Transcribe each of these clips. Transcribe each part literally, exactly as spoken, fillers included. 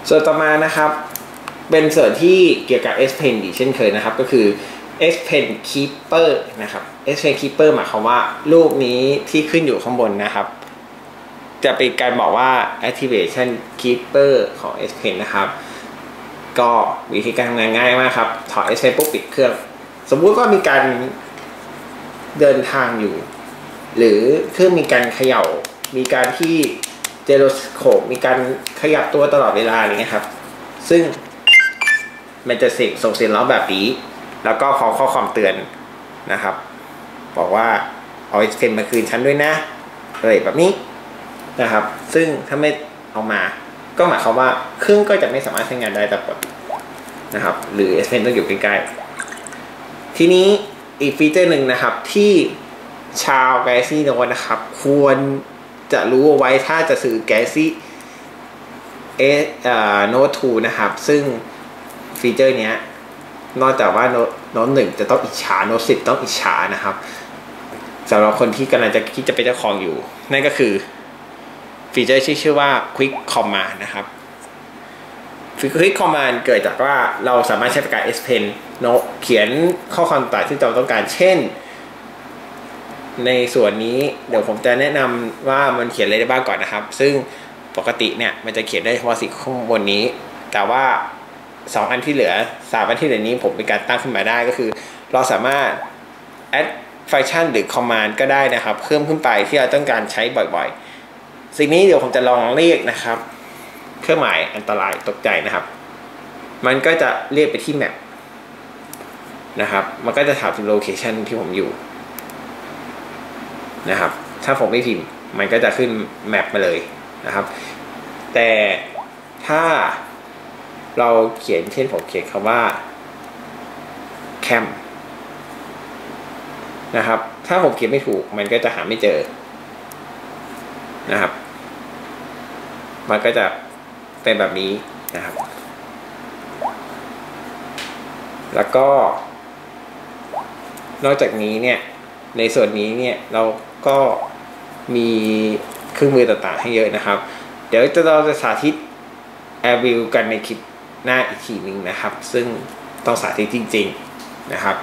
ส่วนต่อมานะครับเป็นส่วนที่เกี่ยวกับ S Pen อีกเช่นเคยนะครับก็คือ S Pen Keeper นะครับ S Pen Keeper หมายความว่ารูปนี้ที่ขึ้นอยู่ข้างบนนะครับจะเป็นการบอกว่า activation keeper ของ S Pen นะครับก็วิธีการทำงานง่ายมากครับถอด S Pen ปุ๊บปิดเครื่องสมมุติว่ามีการเดินทางอยู่หรือเครื่องมีการเขย่ามีการที่เจโรสโคปมีการขยับตัวตลอดเวลาอย่างเงี้ยครับซึ่งมันจะส่งเสียงร้องแบบนี้แล้วก็ขอข้อความเตือนนะครับบอกว่าเอา S Pen มาคืนฉันด้วยนะอะไรแบบนี้นะครับซึ่งถ้าไม่เอามาก็หมายความว่าเครื่องก็จะไม่สามารถใช้งานได้ตามปกตินะครับหรือ S Pen ต้องอยู่ใกล้ๆทีนี้อีกฟีเจอร์หนึ่งนะครับที่ชาว Galaxy Note นะครับควรจะรู้เอาไว้ถ้าจะซื้อ Galaxy S Note ทูนะครับซึ่งฟีเจอร์เนี้ยนอกจากว่า Note หนึ่งจะต้องอิจฉา Note สิบต้องอิจฉานะครับสำหรับคนที่กำลังจะคิดจะเป็นเจ้าของอยู่นั่นก็คือฟีเจอร์ที่ชื่อว่า Quick Command นะครับ Quick Command เกิดจากว่าเราสามารถใช้ปากกา S Pen โน้ตเขียนข้อความต่างๆที่เราต้องการเช่นในส่วนนี้เดี๋ยวผมจะแนะนำว่ามันเขียนอะไรได้บ้างก่อนนะครับซึ่งปกติเนี่ยมันจะเขียนได้เฉพาะสิ่งข้างบนนี้แต่ว่าสองอันที่เหลือสามอันที่เหลือนี้ผมเป็นการตั้งขึ้นมาได้ก็คือเราสามารถ add function หรือ command ก็ได้นะครับเพิ่มขึ้นไปที่เราต้องการใช้บ่อยๆสิ่งนี้เดี๋ยวผมจะลองเรียกนะครับเครื่องหมายอันตรายตกใจนะครับมันก็จะเรียกไปที่ map นะครับมันก็จะถามถึง location ที่ผมอยู่นะครับถ้าผมไม่พิมพ์มันก็จะขึ้น map มาเลยนะครับแต่ถ้าเราเขียนเช่นผมเขียนคำว่า camp นะครับถ้าผมเขียนไม่ถูกมันก็จะหาไม่เจอนะครับมันก็จะเป็นแบบนี้นะครับแล้วก็นอกจากนี้เนี่ยในส่วนนี้เนี่ยเราก็มีเครื่องมือต่างๆให้เยอะนะครับเดี๋ยวเราจะสาธิต Air View กันในคลิปหน้าอีกทีนึงนะครับซึ่งต้องสาธิตจริงๆนะครับ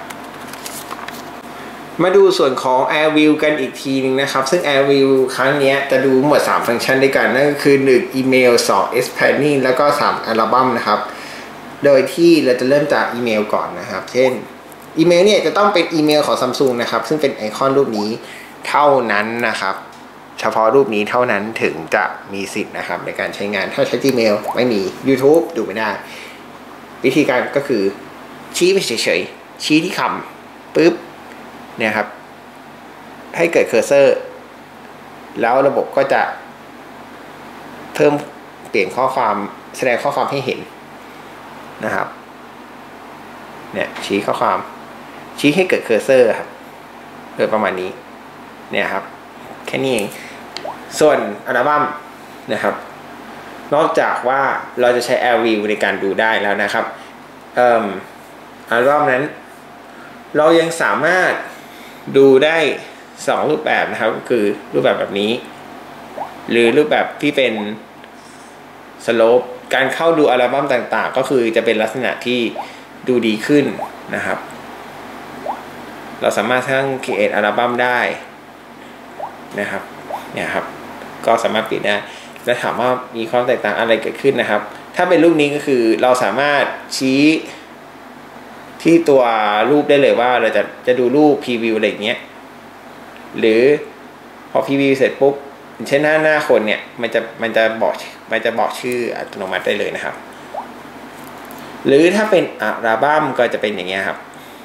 มาดูส่วนของ Air View กันอีกทีนึงนะครับซึ่ง Air View ครั้งนี้จะดูหมดสามฟังก์ชันด้วยกันนั่นก็คือหนึ่งอีเมลสอง S Planning แล้วก็สามอัลบั้มนะครับโดยที่เราจะเริ่มจากอีเมลก่อนนะครับเช่นอีเมลเนี่ยจะต้องเป็นอีเมลของ Samsung นะครับซึ่งเป็นไอคอนรูปนี้เท่านั้นนะครับเฉพาะรูปนี้เท่านั้นถึงจะมีสิทธิ์นะครับในการใช้งานถ้าใช้ Gmail ไม่มี YouTube ดูไม่ได้วิธีการก็คือชี้ไปเฉยๆชี้ที่คำปุ๊บเนี่ยครับให้เกิดเคอร์เซอร์แล้วระบบก็จะเพิ่มเปลี่ยนข้อความแสดงข้อความให้เห็นนะครับเนี่ยชี้ข้อความชี้ให้เกิดเคอร์เซอร์ครับเกิดประมาณนี้เนี่ยครับแค่นี้เองส่วนอัลบั้มนะครับนอกจากว่าเราจะใช้ Air View ในการดูได้แล้วนะครับเอ่ออัลบั้มนั้นเรายังสามารถดูได้สองรูปแบบนะครับคือรูปแบบแบบนี้หรือรูปแบบที่เป็นสโลปการเข้าดูอัลบั้มต่างๆก็คือจะเป็นลักษณะที่ดูดีขึ้นนะครับเราสามารถสร้าง create อัลบั้มได้นะครับเนี่ยครับก็สามารถเปลี่ยนได้และถามว่ามีความแตกต่างอะไรเกิดขึ้นนะครับถ้าเป็นรูปนี้ก็คือเราสามารถชี้ที่ตัวรูปได้เลยว่าเราจะจะดูรูปพรีวิวอะไรอย่างเงี้ยหรือพอพรีวิวเสร็จปุ๊บเช่นหน้าหน้าคนเนี่ยมันจะมันจะบอกมันจะบอกชื่ออัตโนมัติได้เลยนะครับหรือถ้าเป็นอัลบั้มก็จะเป็นอย่างเงี้ยครับ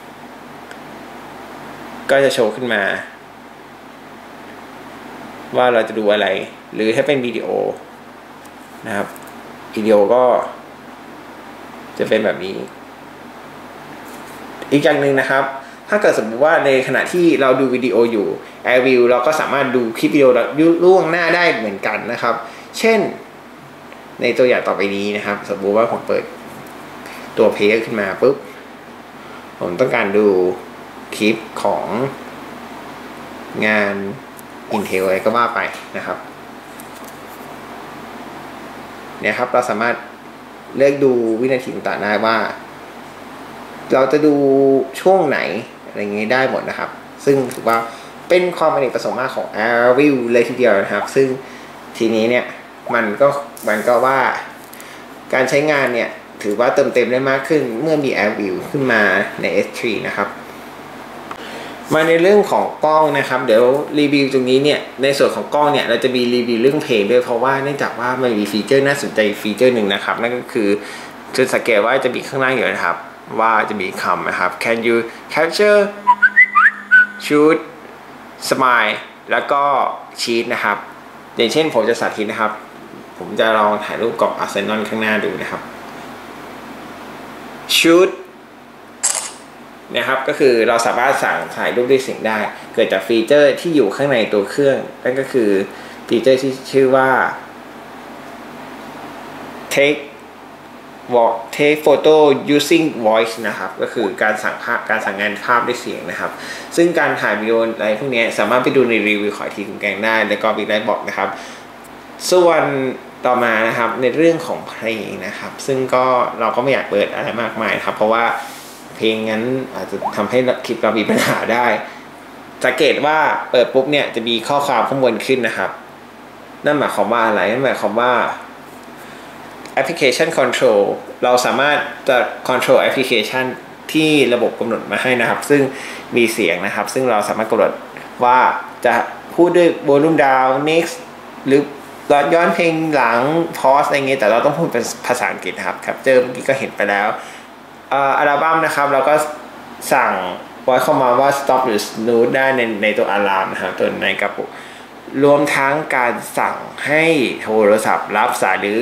ก็จะโชว์ขึ้นมาว่าเราจะดูอะไรหรือถ้าเป็นวิดีโอนะครับวิดีโอก็จะเป็นแบบนี้อีกอย่างหนึ่งนะครับถ้าเกิดสมมติว่าในขณะที่เราดูวิดีโออยู่ Air View เราก็สามารถดูคลิปวิดีโอล่วงหน้าได้เหมือนกันนะครับเช่นในตัวอย่างต่อไปนี้นะครับสมมติว่าผมเปิดตัวเพลย์ขึ้นมาปุ๊บผมต้องการดูคลิปของงาน Intel อะไรก็ว่าไปนะครับเนี่ยครับเราสามารถเลือกดูวินาทีต่างๆได้ว่าเราจะดูช่วงไหนอะไรเงี้ยได้หมดนะครับซึ่งถือว่าเป็นความอเนกประสงค์มากของ AirView เลยทีเดียวนะครับซึ่งทีนี้เนี่ยมันก็มันก็ว่าการใช้งานเนี่ยถือว่าเติมเต็มได้มากขึ้นเมื่อมี AirView ขึ้นมาใน เอส ทรี นะครับมาในเรื่องของกล้องนะครับเดี๋ยวรีวิวตรงนี้เนี่ยในส่วนของกล้องเนี่ยเราจะมีรีวิวเรื่องเพลงด้วยเพราะว่าเนื่องจากว่ามันมีฟีเจอร์น่าสนใจฟีเจอร์หนึ่งนะครับนั่นก็คือจะสังเกตว่าจะมีข้างล่างอยู่นะครับว่าจะมีคำนะครับ can you capture shoot smile แล้วก็ cheat นะครับอย่างเช่นผมจะสาธิตนะครับผมจะลองถ่ายรูปกล่องอาร์เซนอลข้างหน้าดูนะครับ shootนะครับก็คือเราสามารถสั่งถ่ายรูปด้วยเสียงได้เกิดจากฟีเจอร์ที่อยู่ข้างในตัวเครื่องนั่นก็คือฟีเจอร์ที่ชื่อว่า take take photo using voice นะครับก็คือการสั่งภาพการสั่งงานภาพด้วยเสียงนะครับซึ่งการถ่ายวิดีโออะไรพวกนี้สามารถไปดูในรีวิวขอทีคุณแกงได้แล้วก็บิ๊กไลท์บอกนะครับส่วนต่อมานะครับในเรื่องของเพลงนะครับซึ่งก็เราก็ไม่อยากเปิดอะไรมากมายครับเพราะว่าเพลงนั้นอาจจะทำให้คลิปเรามีปัญหาได้สังเกตว่าเปิดปุ๊บเนี่ยจะมีข้อความข้างบนขึ้นนะครับนั่นหมายความว่าอะไรนั่นหมายความว่าแอปพลิเคชัน Control เราสามารถจะ Control แอปพลิเคชันที่ระบบกำหนดมาให้นะครับซึ่งมีเสียงนะครับซึ่งเราสามารถกำหนดว่าจะพูดด้วย Volume Down Next หรือย้อนเพลงหลัง Pause อะไรเงี้ยแต่เราต้องพูดเป็นภาษาอังกฤษนะครับครับเจอเมื่อกี้ก็เห็นไปแล้วอัลบั้มนะครับเราก็สั่งไว้เข้ามาว่า stop หรือ snooze ได้ในในตัวอะลามนะครับตัวในกระปุกรวมทั้งการสั่งให้โทรศัพท์รับสายหรือ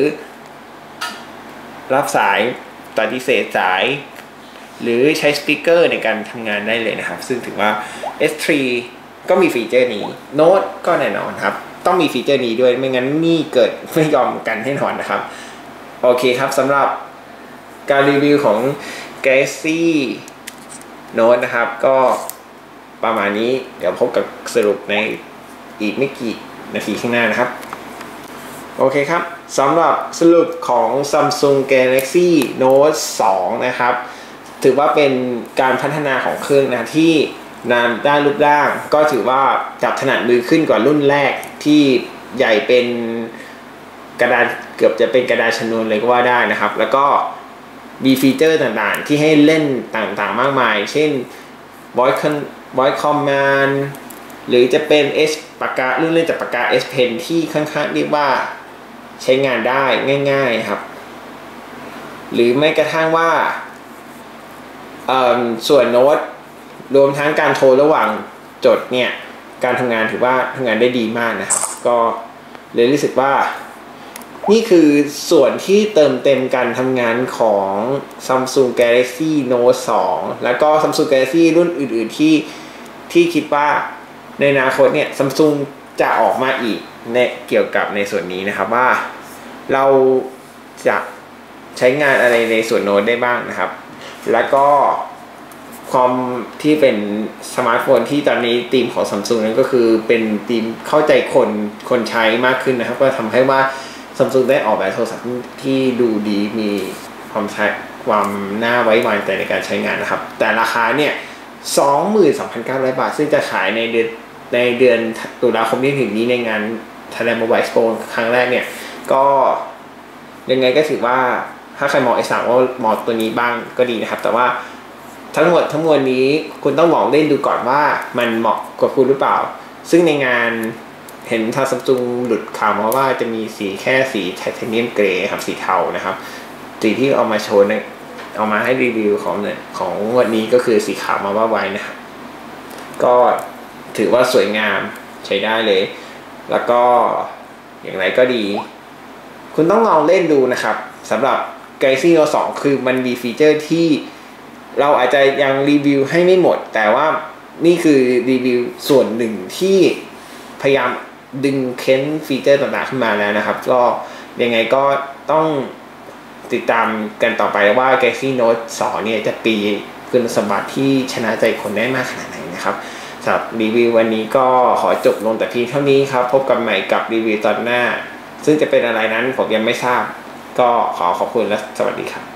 รับสายปฏิเสธสายหรือใช้สปีกเกอร์ในการทำงานได้เลยนะครับซึ่งถือว่า เอส ทรี ก็มีฟีเจอร์นี้โน้ตก็แน่นอนครับต้องมีฟีเจอร์นี้ด้วยไม่งั้นนี่เกิดไม่ยอมกันแน่นอนนะครับโอเคครับสำหรับการรีวิวของ Galaxy Note นะครับก็ประมาณนี้เดี๋ยวพบกับสรุปในอีกไม่กี่นาทีข้างหน้านะครับโอเคครับสำหรับสรุปของ Samsung Galaxy Note สอง นะครับถือว่าเป็นการพัฒนาของเครื่องนะที่นานด้านรูปร่างก็ถือว่าจับถนัดมือขึ้นกว่ารุ่นแรกที่ใหญ่เป็นกระดานเกือบจะเป็นกระดาษชนวนเลยก็ว่าได้นะครับแล้วก็มีฟีเจอร์ต่างๆที่ให้เล่นต่างๆมากมายเช่น voice voice command หรือจะเป็น S ปากการุ่นเล่นจากปากกา S Pen ที่ค่อนข้างเรียกว่าใช้งานได้ง่ายๆครับหรือไม่กระทั่งว่าส่วนโน้ตรวมทั้งการโทรระหว่างจดเนี่ยการทำงานถือว่าทำงานได้ดีมากนะครับก็เลยรู้สึกว่านี่คือส่วนที่เติมเต็มการทำงานของ Samsung Galaxy Note สองแล้วก็ Samsung Galaxy รุ่นอื่นๆที่ที่คิดว่าในอนาคตเนี่ย Samsung จะออกมาอีกในเกี่ยวกับในส่วนนี้นะครับว่าเราจะใช้งานอะไรในส่วนโน้ตได้บ้างนะครับแล้วก็ความที่เป็นสมาร์ทโฟนที่ตอนนี้ธีมของ Samsung นั้นก็คือเป็นธีมเข้าใจคนคนใช้มากขึ้นนะครับก็ทำให้ว่าSamsung ได้ออกแบบโทรศัพท์ที่ดูดีมีความใช้ความน่าไว้วางใจในการใช้งานนะครับแต่ราคาเนี่ย สองหมื่นสองพันเก้าร้อย บาทซึ่งจะขายในเดือนในเดือนตุลาคมที่ถึงนี้ในงาน Thailand Mobile Expo ครั้งแรกเนี่ยก็ยังไงก็ถือว่าถ้าใครมองไอ้สั่งว่ามองตัวนี้บ้างก็ดีนะครับแต่ว่าทั้งหมดทั้งมวลนี้คุณต้องลองเล่นดูก่อนว่ามันเหมาะกับคุณหรือเปล่าซึ่งในงานเห็นทาง Samsung หลุดข่าวมาว่าจะมีสีแค่สีไทเทเนียมเกรย์ครับสีเทานะครับสีที่เอามาโชว์เนี่ยเอามาให้รีวิวของเนี่ยของวันนี้ก็คือสีขาวมาว่าไว้นะครับก็ถือว่าสวยงามใช้ได้เลยแล้วก็อย่างไรก็ดีคุณต้องลองเล่นดูนะครับสำหรับ Galaxy Note สองคือมันมีฟีเจอร์ที่เราอาจจะยังรีวิวให้ไม่หมดแต่ว่านี่คือรีวิวส่วนหนึ่งที่พยายามดึงเค้นฟีเจอร์ต่างๆขึ้นมาแล้วนะครับก็ยังไงก็ต้องติดตามกันต่อไปว่า Galaxy Note สองเนี่ยจะปีคุณสมบัติที่ชนะใจคนได้มากขนาดไหนนะครับสำหรับรีวิววันนี้ก็ขอจบลงแต่เพียงเท่านี้ครับพบกันใหม่กับรีวิวตอนหน้าซึ่งจะเป็นอะไรนั้นผมยังไม่ทราบก็ขอขอบคุณและสวัสดีครับ